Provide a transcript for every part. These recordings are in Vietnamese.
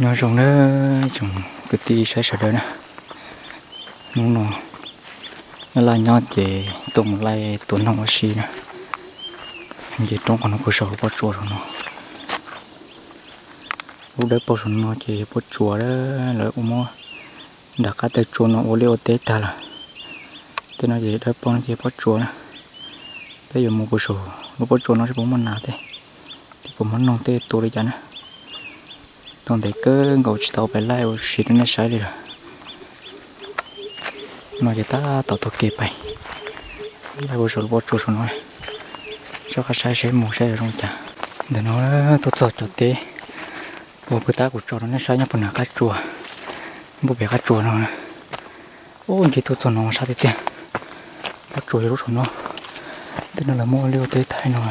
nhớ trong đó chúng cái tí sẽ sợ đấy nè nó là nhớ chỉ tụng lại tuần năm xí nè chỉ trong còn nó có sợ bắt chùa rồi nó lúc đấy bao giờ nó chỉ bắt chùa đó là mua đã cá tay chùa nó ô liu tết ta là thế nó chỉ đấy bao nó chỉ bắt chùa nè bây giờ mua bao giờ lúc bắt chùa nó sẽ bốn món nào thế thì bốn món non tết tôi đấy chả nè còn để cứ ngồi tàuไปไล่xịt nó sai đi rồi nó chỉ ta tàu tàu kịp vậy lại bộ số bộ chuột nó cho các sai sẽ mua sai trong chả để nó tốt tốt cho té bộ cái ta của cho nó sai nhá phần nào cá chùa bộ bể cá chùa nó ô chỉ tốt nó sao thế tiền cá chùa lúc nó thế nó là mua liêu té thay nó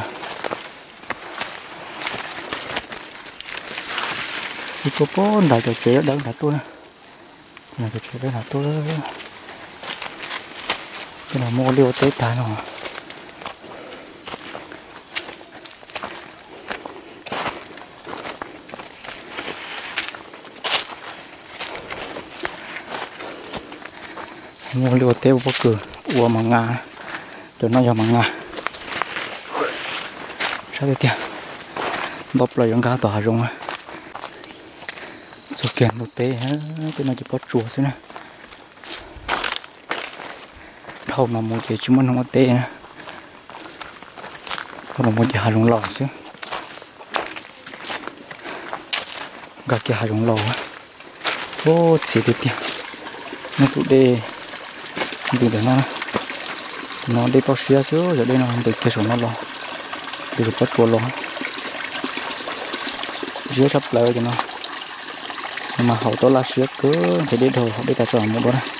thì có bốn đại cho chế đỡ là tôi này cái chế đó là tôi cái nào mua liêu tới ta rồi mua liêu tới bốc cửa ua mà ngà rồi nó vào mà ngà sao thế tiền bóp lại những cá tỏa rong à số kiện một té cái này chỉ có chùa thôi nè thầu mà một chỉ chúng mình không có té nè còn là một chỉ hai lồng lò chứ cả cái hai lồng lò ô chỉ được tiền nó tụ đê từ để nó đi bao xia chứ giờ đây nó từ kia xuống nó lò từ có chùa lò dưới sắp lời cho nó mà hậu tôi là xếp cứ thì đi thôi họ đi cả chọn một đó này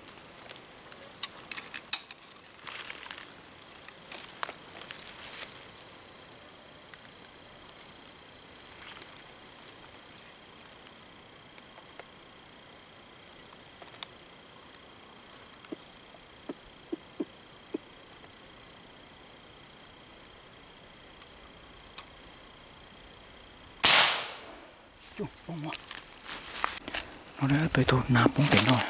nó đã tôi thu nạp bốn tiền rồi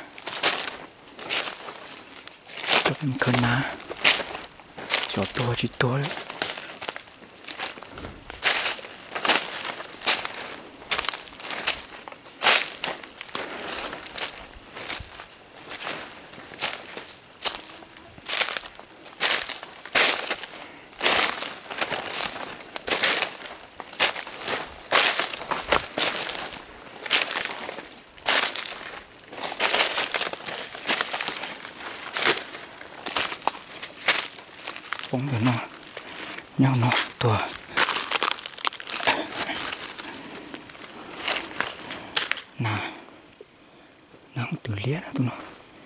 tôi cũng cần ná cho tôi chỉ tôi bóng để nó nhau nó tua nà nó không từ liếc tụi nó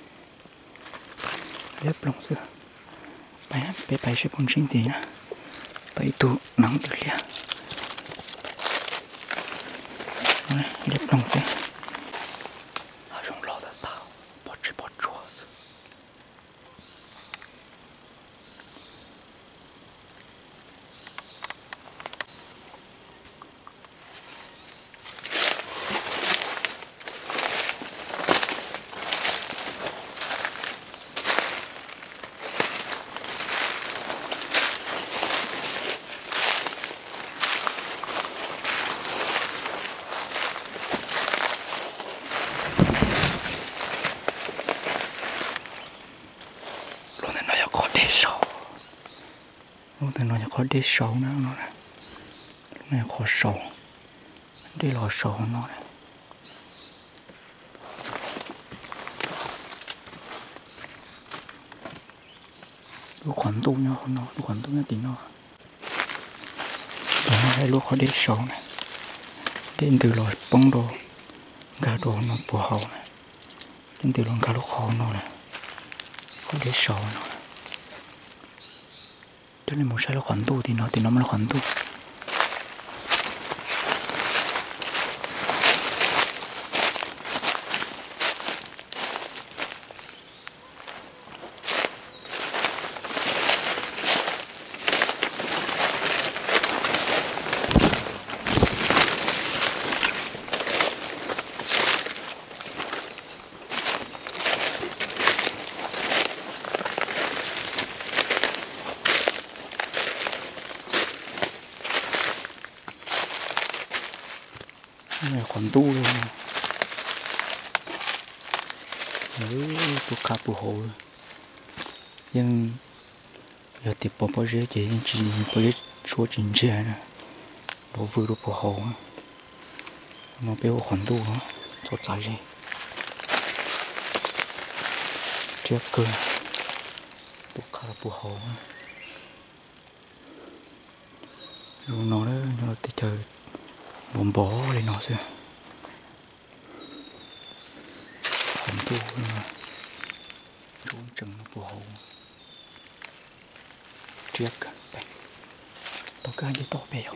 liếc lòng xưa bé bay sẽ còn sinh gì nhá bay tụ nắng từ liếc liếc lòng xưa thì nó có đi sâu nữa nó này lúc này có sâu đi lò sâu nó này lúc khoản tu nhau nó lúc khoản tu nhau tí nó đó hay lúc có đi sâu này đến từ loài bông đồ gà đồ nó bùa hậu này đến từ loài gà lúc khó nó này có đi sâu nó cho nên một sai là khoản tu thì nó mới là khoản tu này còn tu luôn đấy tôi khá bù hồ nhưng giờ tiếp bỏ bao giờ chỉ bao giờ số chính trị này đồ vừa đồ bù hồ nó béo còn tu nó cho trái gì chết cơ tôi khá bù hồ rồi nó đó nó tới trời bom bó lên nó xem còn tu trốn chừng nó bù hồ chết cả tao cái gì to béo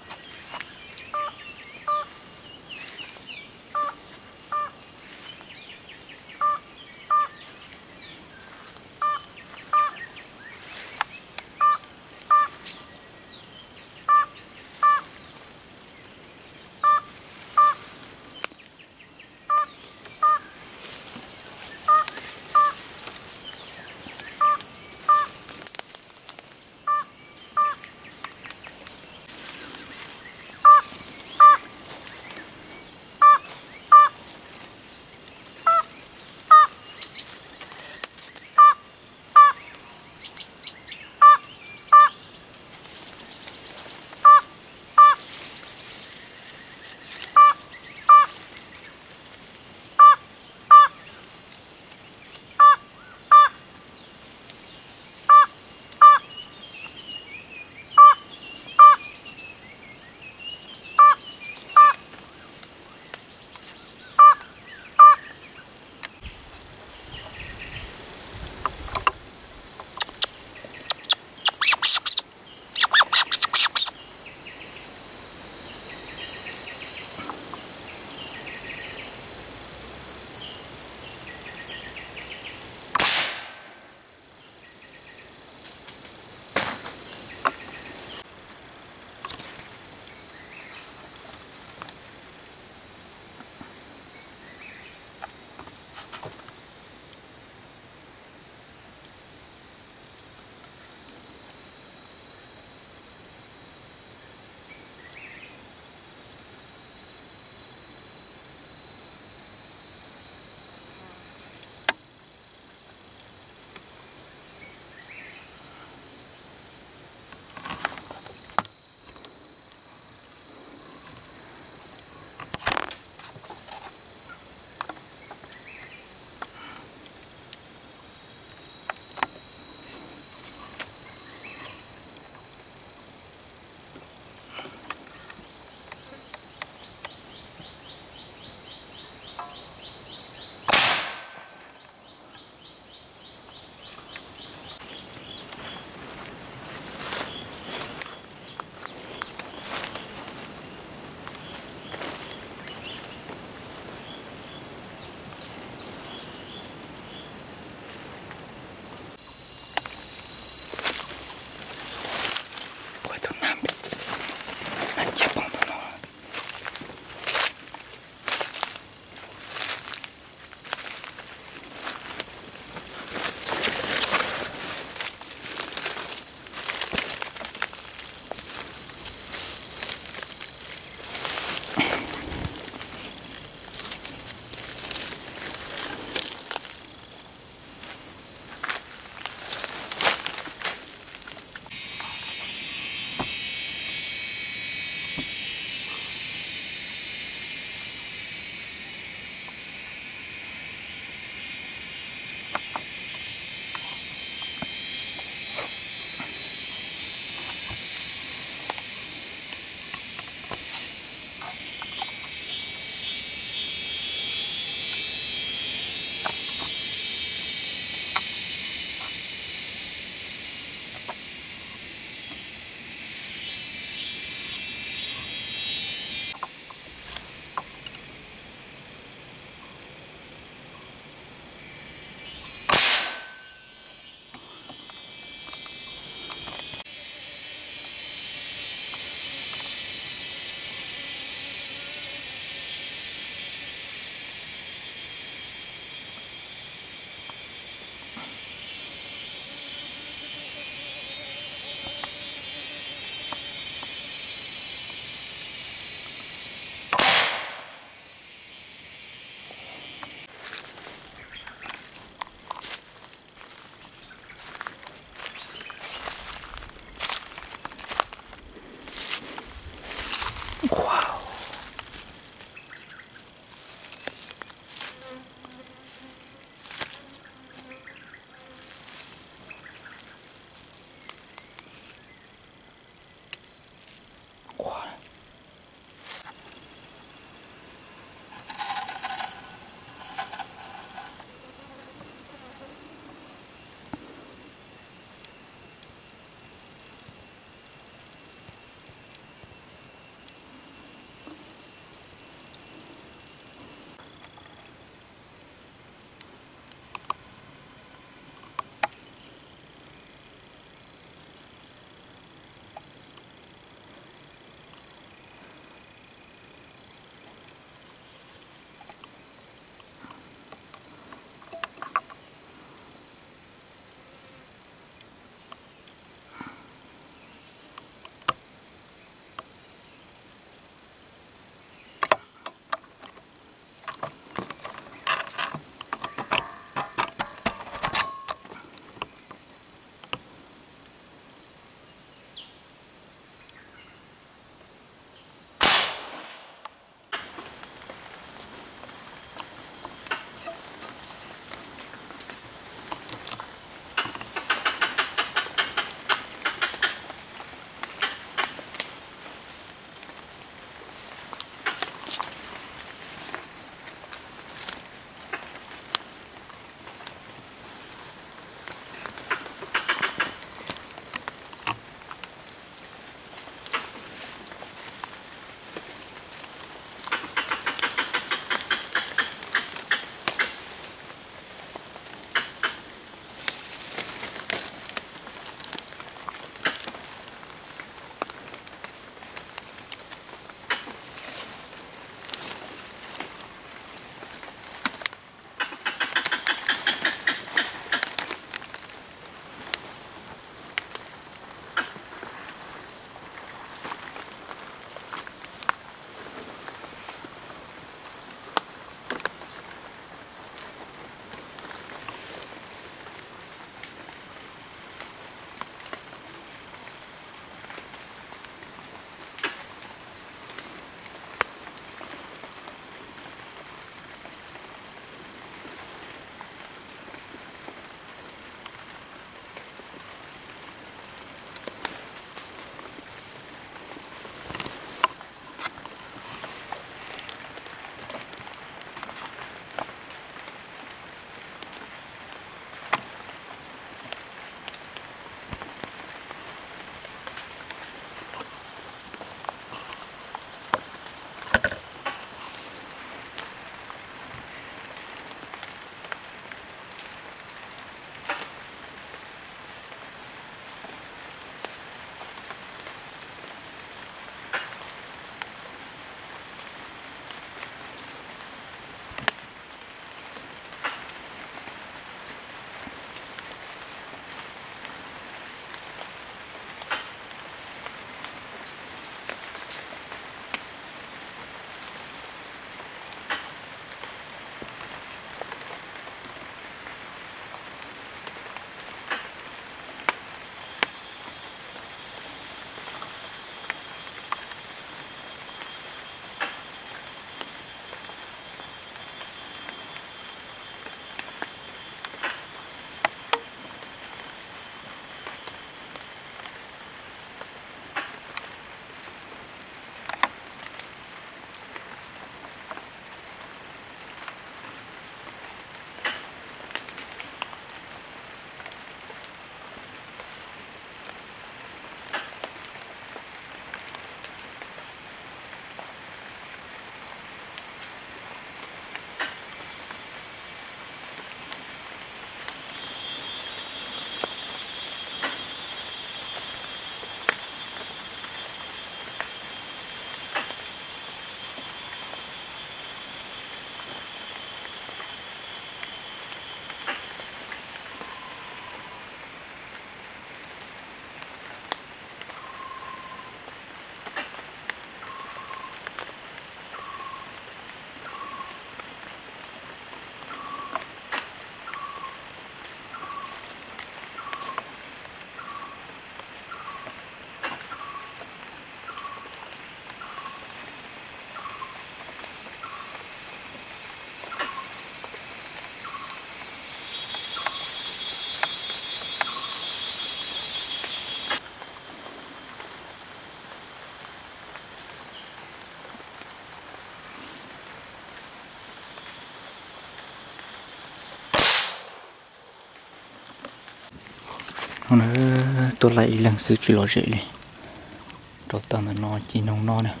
nó tôi lại lần xưa chỉ lo dễ đi đầu tầng là nó chỉ nông no này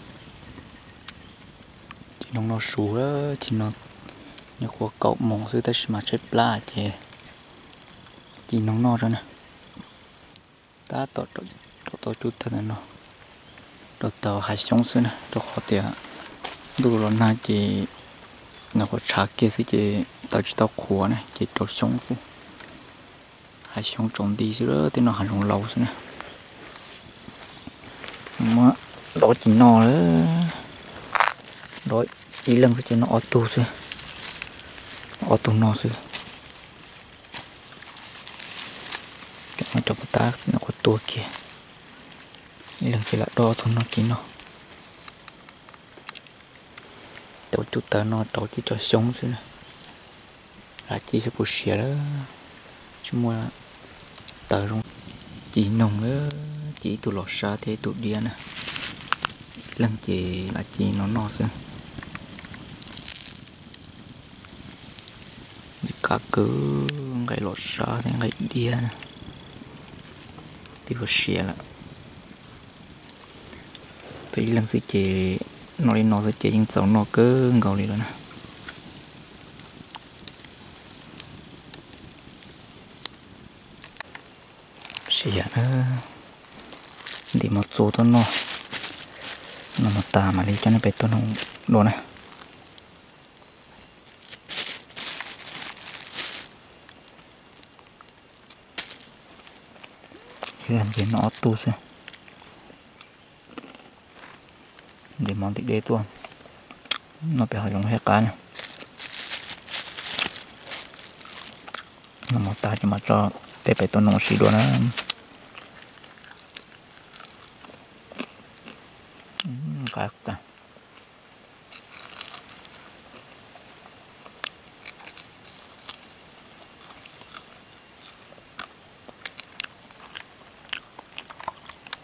chỉ nông no sú đó chỉ nó như của cậu mong xưa ta mà chết pla chỉ nông no rồi nè ta tổ chút thân nó đầu tàu hai sống xưa nè đầu khó tiệt đủ là na chỉ nó có trả kia xí chỉ tàu chỉ tàu khua này chỉ đầu sống xưa hai sống trồng đi xưa đó thì nó hành trồng lâu xưa nè mà đó chỉ nó đó đó chỉ lần xưa chỉ nó auto nó xưa cái nó chọc ta nó có tua kia lần chỉ là đo thôi nó chỉ nó tàu chút ta nó tàu chỉ cho sống xưa nè là chỉ sẽ bù xỉa đó chứ mua tờ luôn chỉ nồng đó chỉ tụ lọt xa thế tụ điên nè lần chỉ là chỉ nó xưa cả cứ ngày lọt xa thế ngày điên nè thì bù xỉa là thì lần sẽ chỉ nó đi nó sẽ chỉ những sầu nó cứ ngầu đi rồi nè xỉa đó để một số nó một tà mà đi cho nó bị tôi không đồ này làm gì nó tu xem để món thịt đế tuồng nó phải hỏi giống hết cá này nó một ta cho mà cho để phải tôi nấu xí đồ nó cá